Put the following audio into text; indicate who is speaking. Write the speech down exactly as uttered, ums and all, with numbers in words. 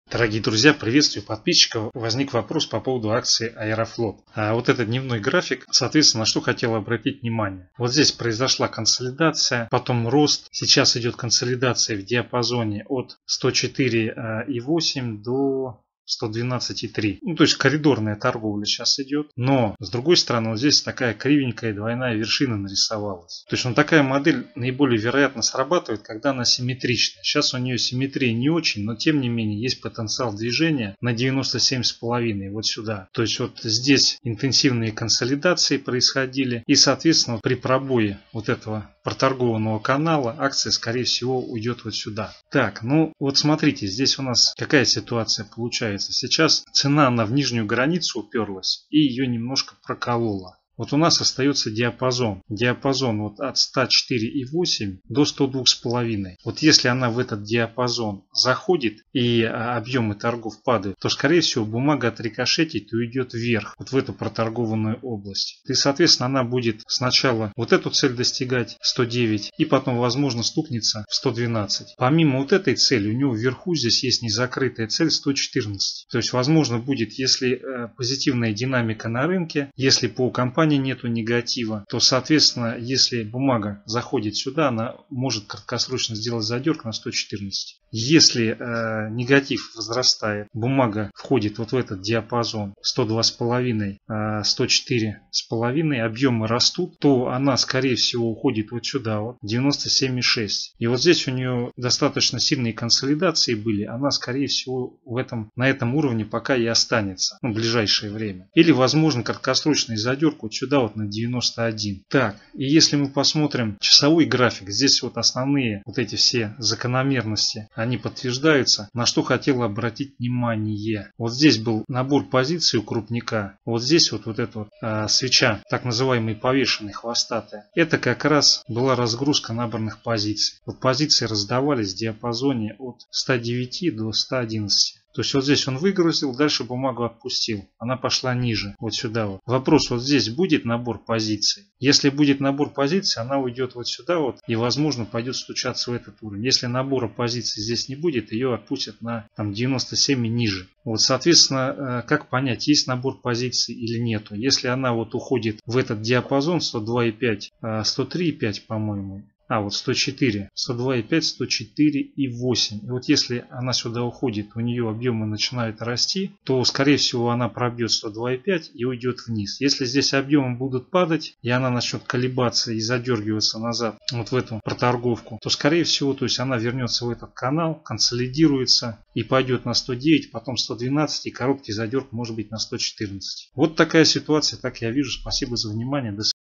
Speaker 1: Дорогие друзья, приветствую подписчиков. Возник вопрос по поводу акции Аэрофлот. А вот этот дневной график, соответственно, на что хотел обратить внимание. Вот здесь произошла консолидация, потом рост. Сейчас идет консолидация в диапазоне от сто четыре и восемь до сто двенадцать и три. Ну, то есть коридорная торговля сейчас идет. Но, с другой стороны, вот здесь такая кривенькая двойная вершина нарисовалась. То есть, ну, такая модель наиболее вероятно срабатывает, когда она симметричная. Сейчас у нее симметрия не очень, но тем не менее есть потенциал движения на девяносто семь и пять вот сюда. То есть, вот здесь интенсивные консолидации происходили. И, соответственно, при пробое вот этого проторгованного канала акция, скорее всего, уйдет вот сюда. Так, ну вот смотрите, здесь у нас какая ситуация получается. Сейчас цена она в нижнюю границу уперлась и ее немножко проколола. Вот у нас остается диапазон. Диапазон вот от сто четыре и восемь до сто два и пять. Вот если она в этот диапазон заходит и объемы торгов падают, то скорее всего бумага отрикошетит и уйдет вверх, вот в эту проторгованную область. И соответственно она будет сначала вот эту цель достигать сто девять и потом возможно стукнется в сто двенадцать. Помимо вот этой цели у него вверху здесь есть незакрытая цель сто четырнадцать. То есть возможно будет, если э, позитивная динамика на рынке, если по компании нету негатива, то соответственно если бумага заходит сюда, она может краткосрочно сделать задерг на сто четырнадцать. Если э, негатив возрастает, бумага входит вот в этот диапазон сто два и пять, сто четыре и пять, объемы растут, то она скорее всего уходит вот сюда, вот девяносто семь и шесть. И вот здесь у нее достаточно сильные консолидации были, она скорее всего в этом, на этом уровне пока и останется, ну, в ближайшее время. Или возможно краткосрочный задерг вот сюда вот на девяносто один. Так, и если мы посмотрим часовой график, здесь вот основные вот эти все закономерности, они подтверждаются. На что хотел обратить внимание. Вот здесь был набор позиций у крупника. Вот здесь вот, вот эта вот, а, свеча, так называемый повешенный, хвостатая. Это как раз была разгрузка набранных позиций. Вот позиции раздавались в диапазоне от ста девяти до ста одиннадцати. То есть вот здесь он выгрузил, дальше бумагу отпустил. Она пошла ниже, вот сюда вот. Вопрос, вот здесь будет набор позиций. Если будет набор позиций, она уйдет вот сюда вот и возможно пойдет стучаться в этот уровень. Если набора позиций здесь не будет, ее отпустят на там, девяносто семь и ниже. Вот, соответственно, как понять, есть набор позиций или нету. Если она вот уходит в этот диапазон сто два и пять, сто три и пять, по-моему. А, вот сто четыре, сто два и пять, сто четыре и восемь. И вот если она сюда уходит, у нее объемы начинают расти, то скорее всего она пробьет сто два и пять и уйдет вниз. Если здесь объемы будут падать и она начнет колебаться и задергиваться назад вот в эту проторговку, то скорее всего, то есть она вернется в этот канал, консолидируется и пойдет на сто девять, потом сто двенадцать и короткий задерг может быть на сто четырнадцать. Вот такая ситуация, так я вижу. Спасибо за внимание. До свидания.